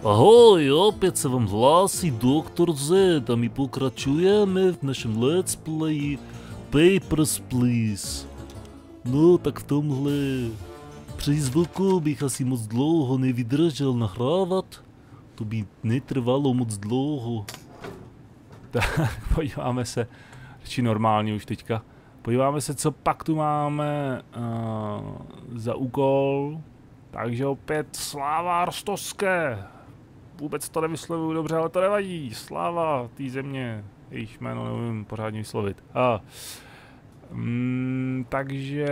Ahoj, opět se vám hlásí Doktor Z a my pokračujeme v našem let's play Papers, Please. No, tak v tomhle přízvuku bych asi moc dlouho nevydržel nahrávat. To by netrvalo moc dlouho. Tak, podíváme se, či normálně už teďka. Podíváme se, co pak tu máme za úkol. Takže opět sláva Rostovské. Vůbec to nevyslovuju dobře, ale to nevadí. Sláva té země. Jejich jméno nevím pořádně vyslovit. Takže...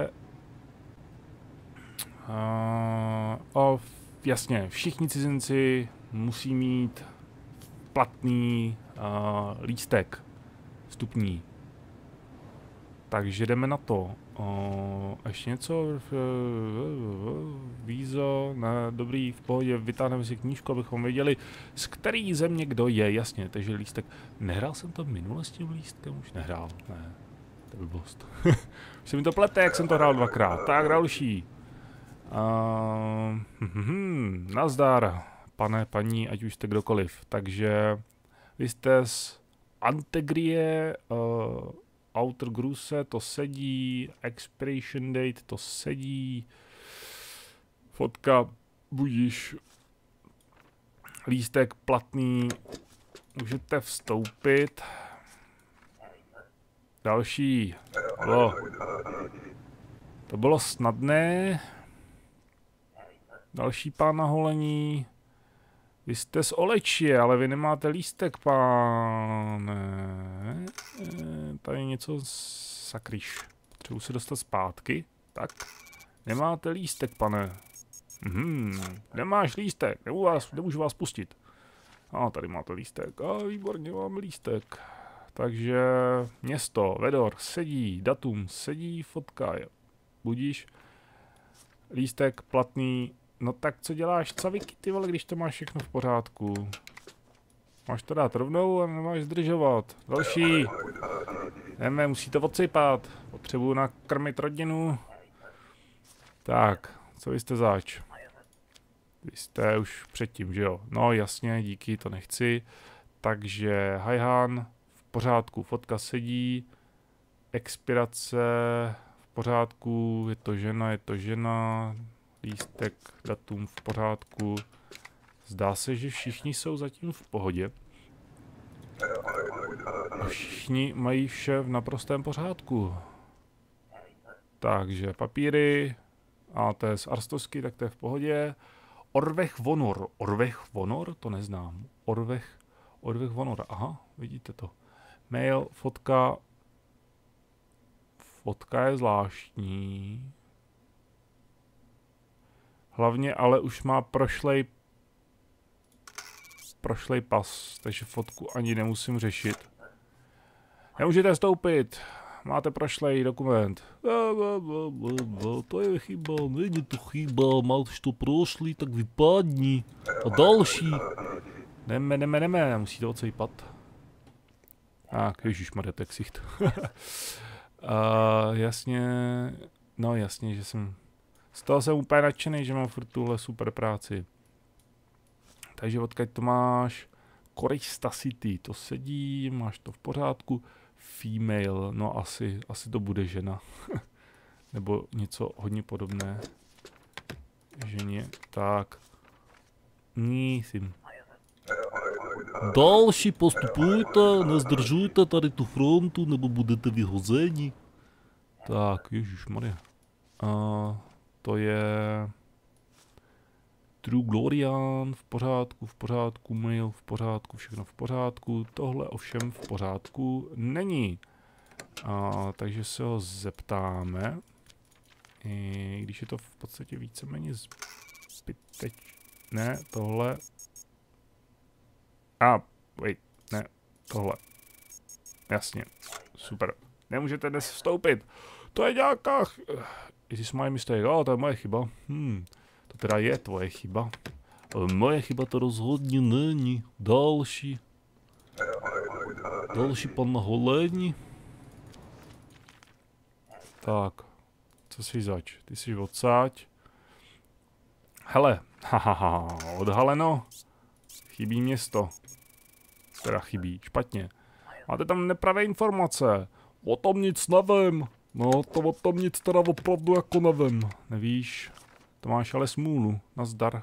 jasně, všichni cizinci musí mít platný lístek vstupní. Takže jdeme na to. Ještě něco? Vízo, ne, dobrý, v pohodě, vytáhneme si knížku, abychom věděli, z který země kdo je, jasně, takže lístek. Nehrál jsem to minule s tím lístkem? Už nehrál, ne, to by blbost. Už se mi to plete, jak jsem to hrál dvakrát. Tak další. Nazdar, pane, paní, ať už jste kdokoliv. Takže vy jste z Antegrie, Outer Gruse, to sedí, expiration date, to sedí, fotka, budíš, lístek platný, můžete vstoupit. Další, to bylo snadné. Další pán na holení. Vy jste z Olečie, ale vy nemáte lístek, pane. Tady něco sakryš. Potřebuji se dostat zpátky. Tak. Nemáte lístek, pane. Nemáš lístek. Nemůžu vás pustit. Tady máte lístek. Výborně, mám lístek. Takže město, Vedor, sedí, datum, sedí, fotka. Budíš. Lístek platný. No tak co děláš, caviky, ty vole, když to máš všechno v pořádku? Máš to dát rovnou a nemáš zdržovat. Další. Jdeme, musí to odsypat. Potřebuju nakrmit rodinu. Tak, co vy jste zač? Vy jste už předtím, že jo? No jasně, díky, to nechci. Takže Hajhan, v pořádku, fotka sedí. Expirace, v pořádku, je to žena. Lístek, datum v pořádku. Zdá se, že všichni jsou zatím v pohodě. A všichni mají vše v naprostém pořádku. Takže papíry. A to je z Arstovsky, tak to je v pohodě. Orvech Vonor. Orvech Vonor? To neznám. Orvech Vonor. Aha, vidíte to. Mail, fotka. Fotka je zvláštní. Hlavně ale už má prošlej pas, takže fotku ani nemusím řešit. Nemůžete vstoupit, máte prošlej dokument. To je chyba, není to chyba, máš to prošlý, tak vypadni. A další. Jdeme, musíte odsejpat. Tak, ježišmarja, tak sicht. Jasně, no jasně, že jsem... Z toho jsem úplně nadšený, že mám furt tuhle super práci. Takže odkud to máš? Korista City, to sedí, máš to v pořádku. Female, no asi to bude žena. Nebo něco hodně podobné. Ženě, tak. Nísim. Další postupujte, nezdržujte tady tu frontu, nebo budete vyhozeni. Tak, ježišmarja. To je True Glorian, v pořádku, mail, v pořádku, všechno v pořádku, tohle ovšem v pořádku není. Takže se ho zeptáme, i když je to v podstatě víceméně zbytečné, tohle. Ne, tohle. Jasně, super. Nemůžete dnes vstoupit. To je nějaká... Is this my mistake? To je moje chyba. To teda je tvoje chyba. Ale moje chyba to rozhodně není. Další pan na holení. Tak. Co jsi zač? Ty jsi odsáď. Hele. Hahaha, odhaleno. Chybí město. Teda chybí, špatně. Máte tam nepravé informace. O tom nic nevím. No, to o tom nic teda opravdu jako nevím. Nevíš? To máš ale smůlu. Nazdar.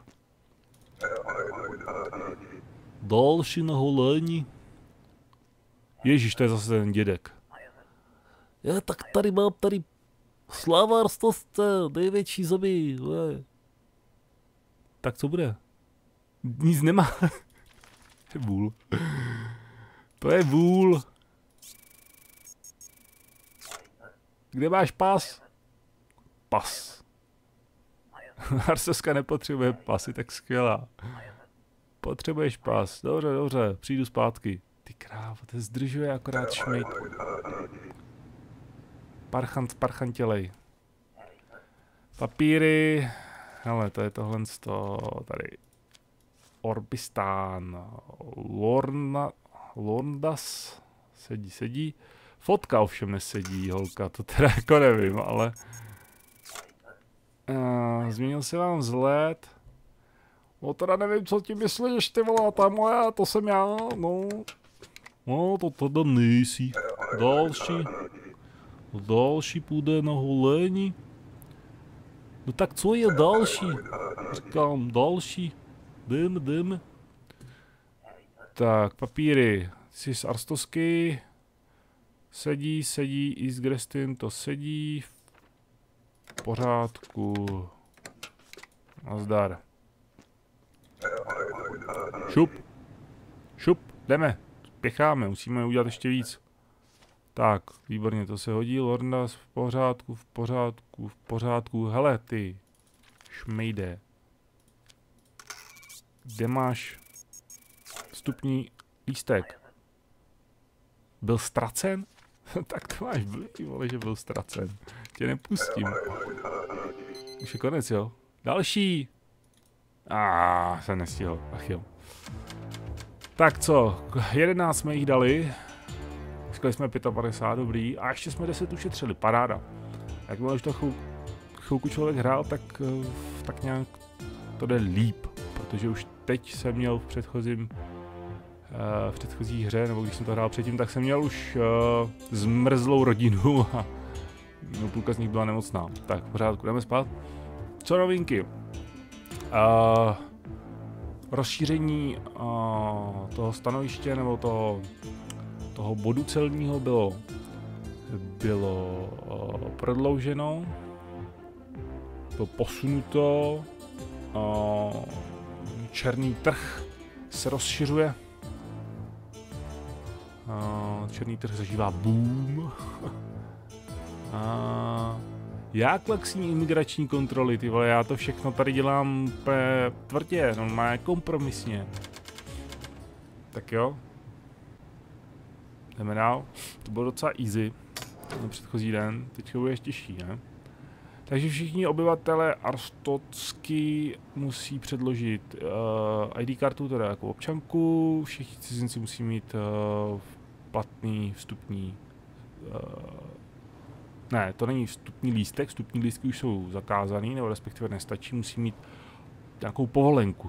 Další na holení. Ježíš, to je zase ten dědek. Já tak tady mám tady slavárstvost, největší zemi. Tak co bude? Nic nemá. To je vůl. To je vůl. Kde máš pas? Pas. Arstoska nepotřebuje pasy, tak skvělá. Potřebuješ pas. Dobře, dobře, přijdu zpátky. Ty krávo, to zdržuje akorát šmejt. Parchant, parchantělej. Papíry. Hele, to je tohle z toho tady. Orbistán. Lorndas. Sedí. Fotka ovšem nesedí, holka, to teda jako nevím, ale... Změnil se vám vzhled. No teda nevím, co ti myslíš, ty vole, to je moje, to jsem já, no. No, to teda nejsi. Další půjde na holení. No tak co je další? Říkám, další. Jdeme. Tak, papíry. Jsi z Arstosky. Sedí, i z Grestin to sedí. V pořádku. Nazdar. Šup, jdeme. Spěcháme, musíme udělat ještě víc. Tak, výborně, to se hodí. Lorndas, v pořádku. Hele, ty. Šmejde. Kde máš vstupní lístek? Byl ztracen? Tak to máš blbý, vole, že byl ztracen. Tě nepustím. Už je konec, jo? Další! Jsem nestihl, ach jo. Tak co, 11 jsme jich dali. Říkali jsme 55, dobrý. A ještě jsme 10 ušetřili, paráda. Jakmile už to chvilku člověk hrál, tak nějak to jde líp. Protože už teď jsem měl v předchozí hře, nebo když jsem to hrál předtím, tak jsem měl už zmrzlou rodinu a půlka z nich byla nemocná. Tak v pořádku, jdeme spát. Co novinky? Rozšíření toho stanoviště nebo toho bodu celního bylo prodlouženo, bylo posunuto, černý trh se rozšiřuje, černý trh zažívá boom. Jak laxní imigrační kontroly, ty vole, já to všechno tady dělám tvrdě, normálně kompromisně. Tak jo. Jdeme dál. To bylo docela easy. Na předchozí den, teďka bude ještě těžší, ne? Takže všichni obyvatelé Arstotsky musí předložit ID kartu, teda jako občanku. Všichni cizinci musí mít platný vstupní... Ne, to není vstupní lístek, vstupní lístky už jsou zakázaný, nebo respektive nestačí, musí mít nějakou povolenku.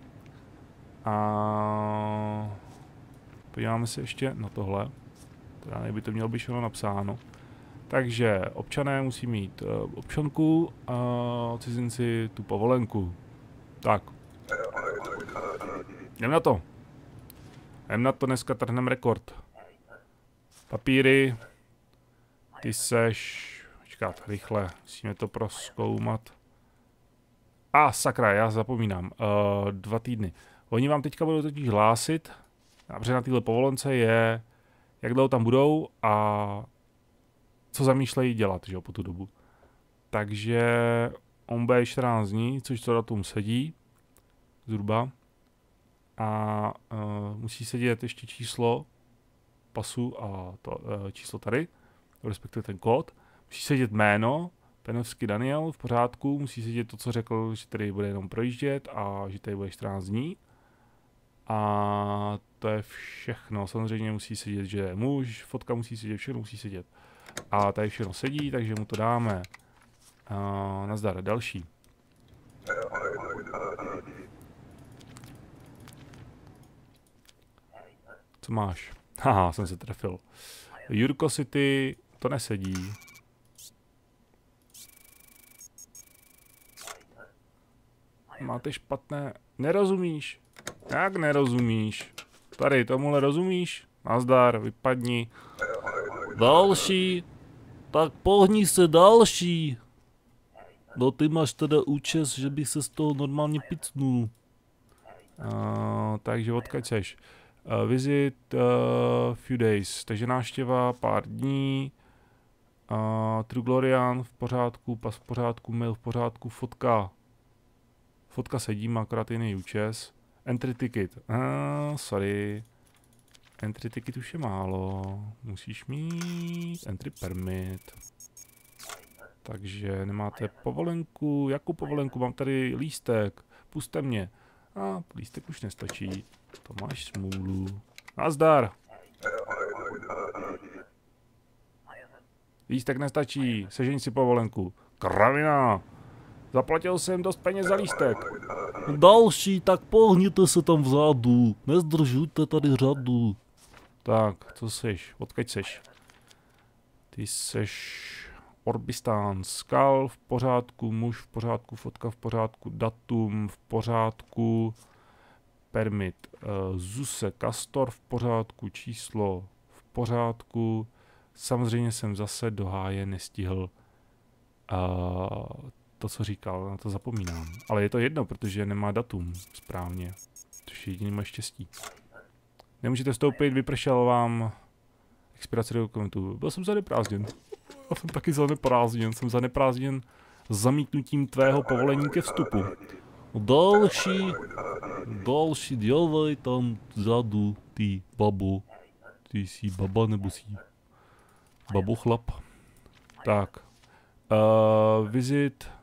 A podíváme se ještě na tohle, teda by to mělo být všechno napsáno. Takže občané musí mít občanku a cizinci tu povolenku. Tak. Jdem na to, dneska trhneme rekord. Papíry. Ty seš... Počkat, rychle, musíme to prozkoumat. Sakra, já zapomínám. 2 týdny. Oni vám teďka budou totiž hlásit, protože na téhle povolence je, jak dlouho tam budou a co zamýšlejí dělat, že jo, po tu dobu. Takže on bude 14 dní, což to datum sedí, zhruba. A musí sedět ještě číslo pasu a to číslo tady, respektive ten kód. Musí sedět jméno, Penovský Daniel, v pořádku, musí sedět to, co řekl, že tady bude jenom projíždět a že tady bude 14 dní. A to je všechno, samozřejmě musí sedět, že je muž, fotka musí sedět, všechno musí sedět. A tady všechno sedí, takže mu to dáme. Nazdar, další. Co máš? Haha, jsem se trefil. Jurko City, to nesedí. Máte špatné... Nerozumíš? Jak nerozumíš? Tady, tomuhle rozumíš? Nazdar, vypadni. Další. Tak pohni se další. No ty máš teda účes, že bych se z toho normálně picnul. Takže odkud seš? Visit few days, takže návštěva pár dní. True Glorian v pořádku, pas v pořádku, mail v pořádku, fotka. Fotka sedí, má akorát jiný účes. Entry ticket. Sorry. Entry ticket už je málo. Musíš mít entry permit. Takže nemáte povolenku. Jakou povolenku? Mám tady lístek. Pusťte mě. Lístek už nestačí. To máš smůlu. Nazdar. Lístek nestačí. Sežeň si povolenku. Kravina. Zaplatil jsem dost peněz za lístek. Další, tak pohněte se tam vzadu. Nezdržujte tady řadu. Tak, co seš? Odkud seš? Ty seš Orbistán. Skal v pořádku, muž v pořádku, fotka v pořádku, datum v pořádku, permit. Zuse Castor v pořádku, číslo v pořádku. Samozřejmě jsem zase do háje nestihl to, co říkal, na to zapomínám. Ale je to jedno, protože nemá datum správně, což je jediný moje štěstí. Nemůžete vstoupit, vypršel vám expirace dokumentů. Byl jsem zaneprázdněn. Já jsem taky zaneprázdněn. Jsem zaneprázdněn zamítnutím tvého povolení ke vstupu. Další, dělej tam vzadu, ty babo. Ty jsi baba nebo jsi babochlap? Tak. Visit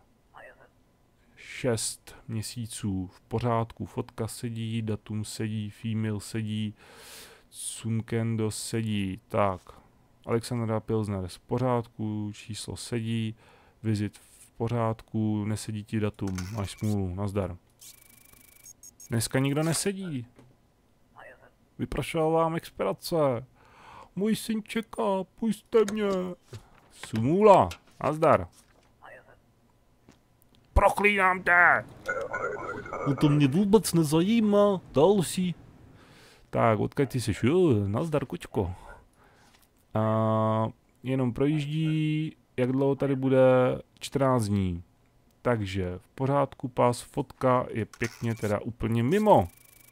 6 měsíců v pořádku, fotka sedí, datum sedí, female sedí, Sunkendo sedí, tak, Alexandra Pilsner v pořádku, číslo sedí, visit v pořádku, nesedí ti datum, máš smůlu, nazdar. Dneska nikdo nesedí. Vypršela vám expirace. Můj syn čeká, pusťte mě. Smůla, nazdar. Proklínám tě! No to mě vůbec nezajímá. Další. Tak, odkud ty jsi? Nazdar, kočko. Jenom projíždí, jak dlouho tady bude? 14 dní. Takže v pořádku, pas, fotka je pěkně teda úplně mimo.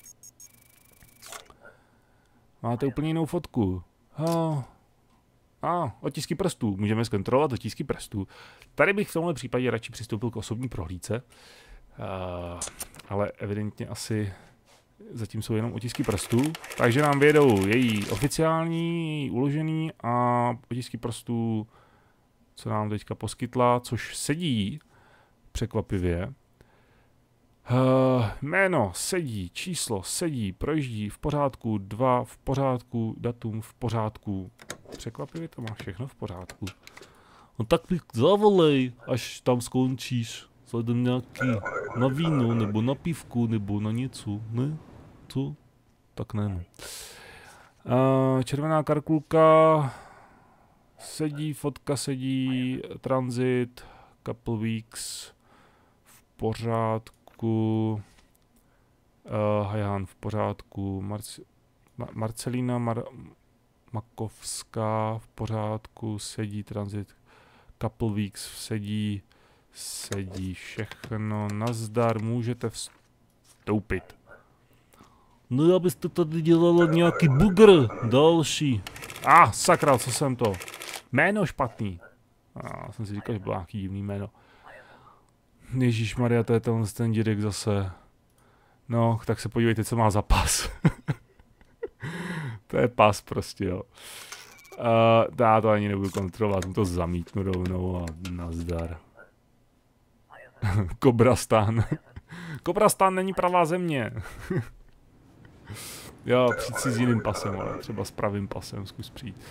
Máte úplně jinou fotku. Otisky prstů. Můžeme zkontrolovat otisky prstů. Tady bych v tomhle případě radši přistoupil k osobní prohlídce. Ale evidentně asi zatím jsou jenom otisky prstů. Takže nám vědou její oficiální, její uložený a otisky prstů, co nám teďka poskytla, což sedí překvapivě. Jméno sedí, číslo sedí, projíždí v pořádku, 2 v pořádku, datum v pořádku. Překvapivě to má všechno v pořádku. No tak mi zavolej, až tam skončíš. Zajdem nějaký na víno, nebo na pivku, nebo na něco, ne? Co? Tak ne. Červená karkulka sedí, fotka sedí, transit, couple weeks v pořádku, Hajan v pořádku, Marcelína Makovská v pořádku, sedí, transit, couple weeks sedí všechno, nazdar, můžete vstoupit. No abyste tady dělala nějaký bugr, další. Sakra, co jsem to? Jméno špatný. Jsem si říkal, že bylo nějaký divný jméno. Ježíšmarja, to je ten dědek zase. No, tak se podívejte, co má za pas. To je pas prostě, jo. Já to ani nebudu kontrolovat, mu to zamítnu rovnou a nazdar. Kobrastán. Kobrastán není pravá země. Jo, přijď si s jiným pasem, ale třeba s pravým pasem, zkus přijít.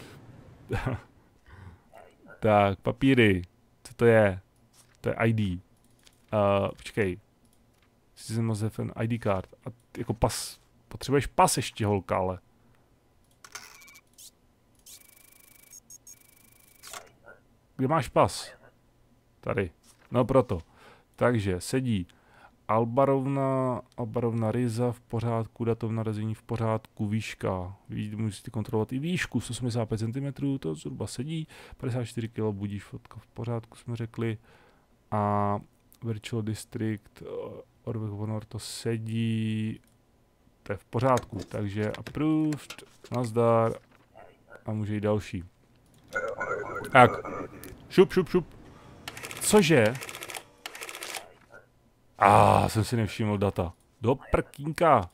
Tak, papíry. Co to je? To je ID. Počkej. Citizen must have an ID card. A jako pas. Potřebuješ pas ještě, holka, ale. kde máš pas? Tady. No proto. Takže sedí Albarovna Ryza v pořádku, datum narození v pořádku, výška. Můžete kontrolovat i výšku, 185 cm, to zhruba sedí. 54 kg, budíš, fotka v pořádku, jsme řekli. A Virtual District, Orwell Honor, to sedí. To je v pořádku, takže approved, nazdar. A může jít další. Tak, šup. Cože? Jsem si nevšiml data. Do prkínka.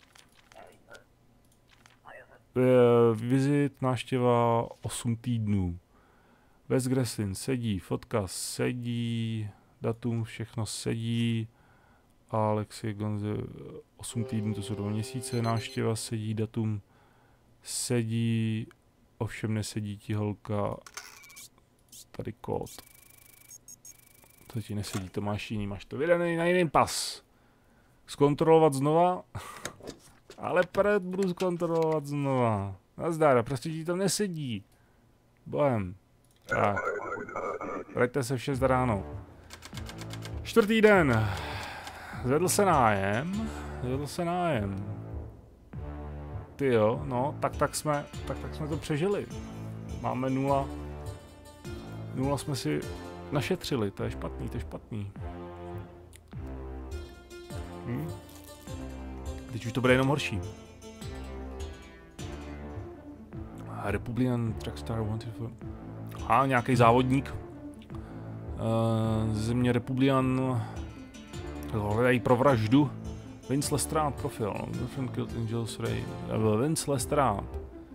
Vizit, návštěva 8 týdnů. Wes Greslin sedí, fotka sedí, datum, všechno sedí. Alexej Gonze 8 týdnů, to jsou 2 měsíce, návštěva sedí, datum sedí, ovšem nesedí ti holka. Tady kód. To ti nesedí, to máš jiný, máš to vydaný na jiný pas. Zkontrolovat znova? Ale budu zkontrolovat znova. Nazdar, prostě ti to nesedí. Bohem. Tak. Vraťte se v 6 ráno. 4. den. Zvedl se nájem. Ty jo, no, tak jsme to přežili. Máme 0. 0 jsme si našetřili, to je špatný. Teď už to bude jenom horší. Republican Trackstar Wanted for... nějaký závodník. Země Republican. Hledají pro vraždu. Vince Lestrade profil. Different killed Angels Ray. Vince Lestrade.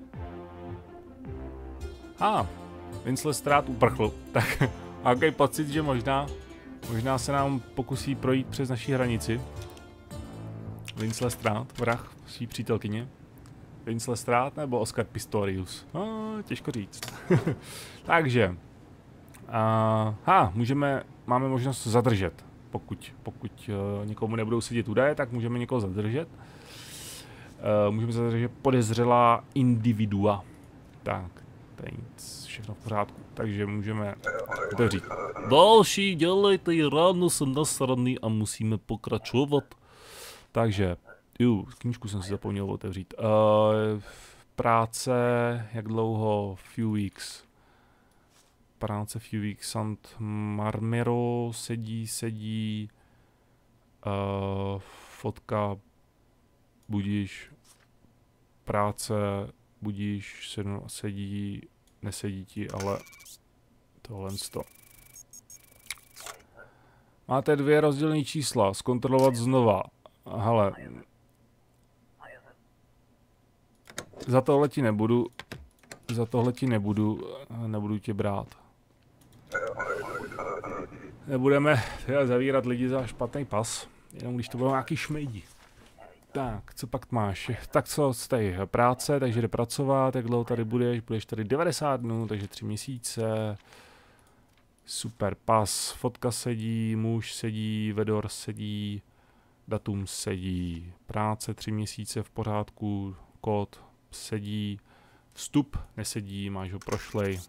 Vince Lestrade uprchl. Tak nějaký pocit, že možná se nám pokusí projít přes naši hranici. Vince Lestrade, vrah svý přítelkyně. Vince Lestrade nebo Oscar Pistorius? Těžko říct. Takže. Máme možnost zadržet. Pokud někomu nebudou sedět údaje, tak můžeme někoho zadržet. Můžeme zadržet podezřelá individua. Tak, to je nic, všechno v pořádku. Takže můžeme otevřít. Další, dělejte, ráno jsem nasraný a musíme pokračovat. Takže, knížku jsem si zapomněl otevřít. Práce, jak dlouho? Few weeks. Práce few weeks, Sant Marmero, sedí. Fotka, budíš. Práce, budíš, sedí, nesedí ti, ale tohle to. Máte 2 rozdílné čísla, zkontrolovat znova. Hele. Za tohle ti nebudu tě brát. Nebudeme zavírat lidi za špatný pas, jenom když to budou nějaký šmejdi. Tak, co pak máš? Tak co tady práce, takže jde pracovat, jak dlouho tady budeš tady 90 dnů, takže 3 měsíce. Super, pas, fotka sedí, muž sedí, vedor sedí, datum sedí, práce 3 měsíce v pořádku, kód sedí, vstup nesedí, máš ho prošlej.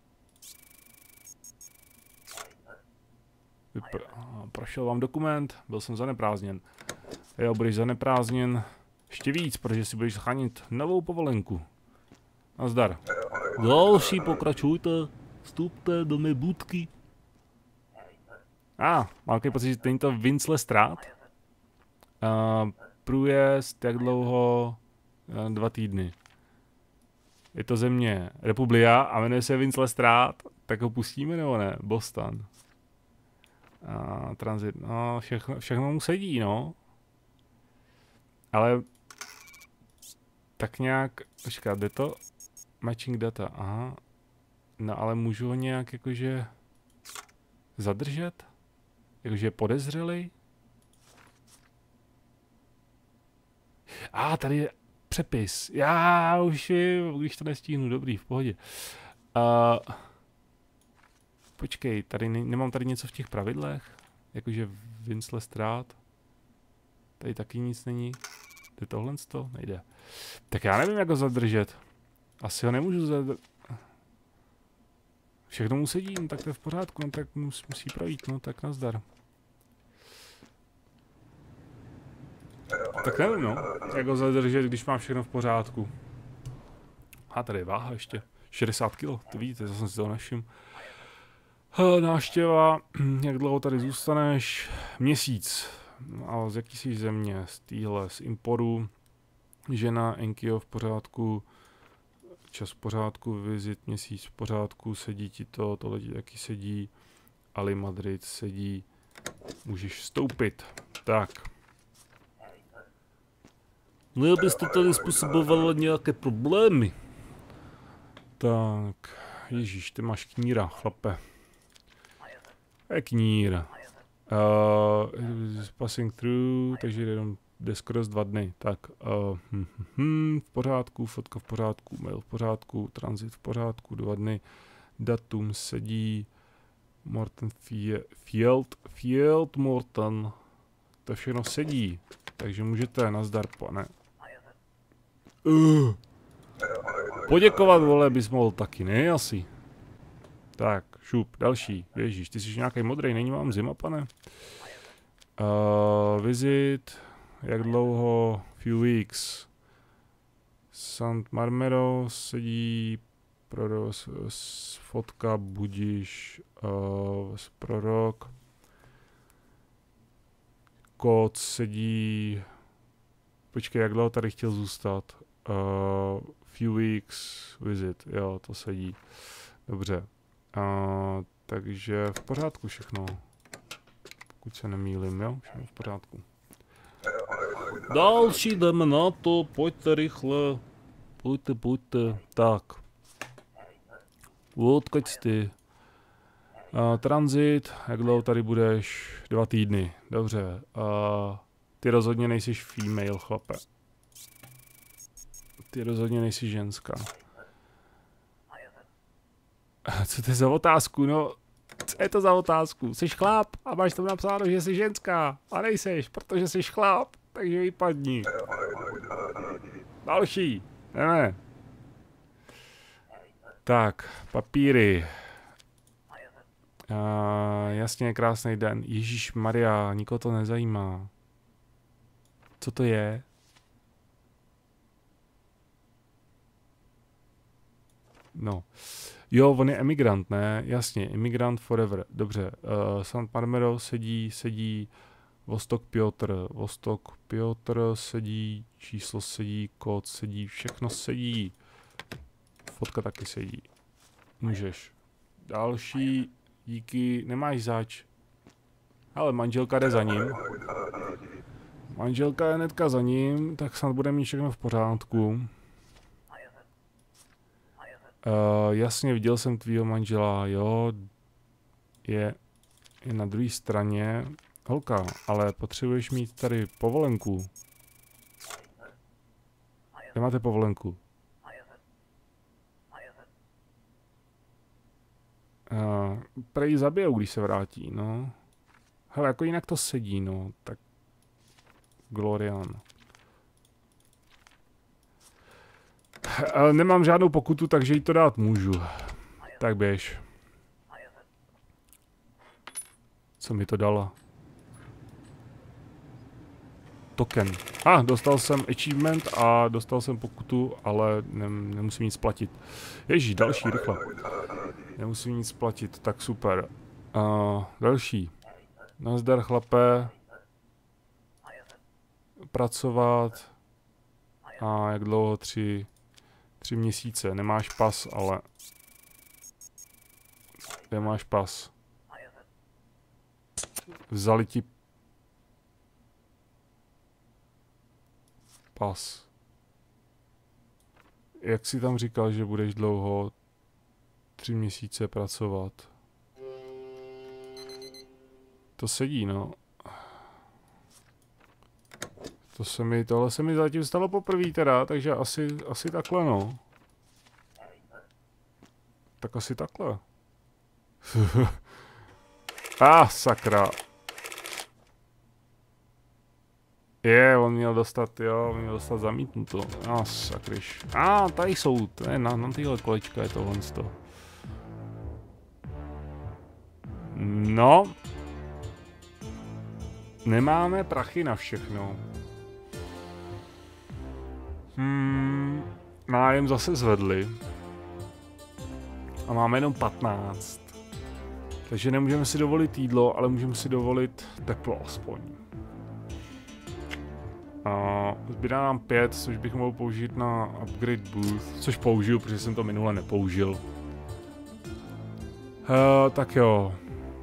Prošel vám dokument, byl jsem zaneprázdněn. Jo, budeš zaneprázdněn ještě víc, protože si budeš schránit novou povolenku. Nazdar. Další, pokračujte, vstupte do mé budky. Mám takový pocit, že není to Vince Lestrade. Průjezd, jak dlouho? 2 týdny. Je to země Republia a jmenuje se Vince Lestrade, tak ho pustíme nebo ne? Boston. Transit, no všechno mu sedí, no. Ale tak nějak, počkat, jde to? Matching data, aha. No ale můžu ho nějak jakože zadržet? Jakože podezřelý? Tady je přepis. Já už vím, když to nestihnu, dobrý, v pohodě. Počkej, nemám tady něco v těch pravidlech? Jakože Vince Lestrade? Tady taky nic není. Jde tohle to? Nejde. Tak já nevím, jak ho zadržet. Asi ho nemůžu zadržet. Všechno mu sedí, no tak to je v pořádku, no tak musí projít, no tak nazdar. Tak nevím, no, jak ho zadržet, když má všechno v pořádku. A tady je váha ještě, 60 kg, to vidíte, to jsem si toho nevšiml. Návštěva, jak dlouho tady zůstaneš? Měsíc. A z jaký jsi země? Z téhle, z Imporu. Žena, Enkio v pořádku. Čas v pořádku, vizit, měsíc v pořádku, sedí ti to, tohle ti taky sedí. Ali Madrid sedí. Můžeš vstoupit. Tak. No, abyste tady způsobovali nějaké problémy. Tak, ježíš, ty máš kníra, chlape. Knír. Passing through, takže jde skoro 2 dny. Tak, v pořádku, fotka v pořádku, mail v pořádku, transit v pořádku, 2 dny. Datum sedí. Morten Field Morten. To všechno sedí. Takže můžete, nazdar, pane. Poděkovat, vole, bys mohl taky, ne? Asi. Tak, šup, další. Ježíš, ty jsi nějaký modrý, není vám zima, pane? Visit, jak dlouho? Few weeks. Sant Marmero sedí, fotka, budíš, prorok. Kód sedí, počkej, jak dlouho tady chtěl zůstat? Few weeks, visit, jo, to sedí. Dobře. Takže v pořádku všechno. Pokud se nemýlím, jo? Všechno v pořádku. Další, jdeme na to, pojďte rychle. Pojďte. Tak. Odkud jsi? Transit, jak dlouho tady budeš? 2 týdny, dobře. Ty rozhodně nejsi female, chlape. Ty rozhodně nejsi ženská. Co to je za otázku, no? Co je to za otázku? Jsi chlap a máš tam napsáno, že jsi ženská. A nejseš, protože jsi chlap, takže vypadni. Další, ne. Tak, papíry. Jasně, krásný den. Ježíš Maria, nikoho to nezajímá. Co to je? No. Jo, on je emigrant, ne? Jasně, emigrant forever. Dobře. Sant Marmero sedí. Vostok Piotr sedí. Číslo sedí, kód sedí, všechno sedí. Fotka taky sedí. Můžeš. Další. Díky, nemáš zač. Ale manželka jde za ním. Manželka je hnedka za ním, tak snad bude mít všechno v pořádku. Jasně, viděl jsem tvýho manžela, jo. Je na druhé straně. Holka, ale potřebuješ mít tady povolenku. Kde máte povolenku? Prej zabijou, když se vrátí, no. Hele, jako jinak to sedí, no, tak Glorian. Nemám žádnou pokutu, takže jí to dát můžu. Tak běž. Co mi to dala? Token. Dostal jsem achievement a dostal jsem pokutu, ale nemusím nic platit. Ježíš, další, rychle. Nemusím nic platit, tak super. Další. Nazdar, chlape. Pracovat. A jak dlouho? 3 měsíce. Nemáš pas, ale... Nemáš pas. Vzali ti... pas. Jak jsi tam říkal, že budeš dlouho 3 měsíce pracovat? To sedí, no. Tohle se mi zatím stalo poprvé teda, takže asi takhle, no. Tak asi takhle. Sakra. On měl dostat zamítnuto. Sakryš. Tady jsou, to je na tyhle kolečka je tohle. No. Nemáme prachy na všechno. Nájem zase zvedli. A máme jenom 15. Takže nemůžeme si dovolit jídlo, ale můžeme si dovolit teplo aspoň. A zbývá nám 5, což bych mohl použít na upgrade booth, což použiju, protože jsem to minule nepoužil. Tak jo.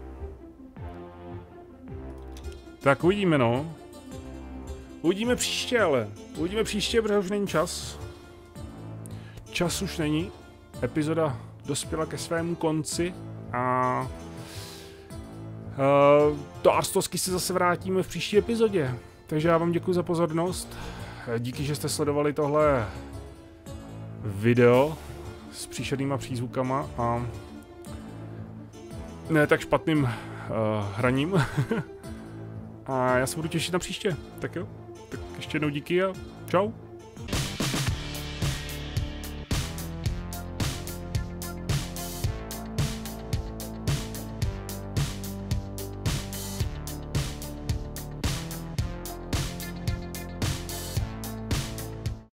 Tak uvidíme, no. Uvidíme příště, ale. Uvidíme příště, protože už není čas. Čas už není. Epizoda dospěla ke svému konci a do Arstosky se zase vrátíme v příští epizodě. Takže já vám děkuji za pozornost. Díky, že jste sledovali tohle video s příšernýma přízvukama a ne tak špatným hraním. A já se budu těšit na příště. Tak jo, tak ještě jednou díky a čau.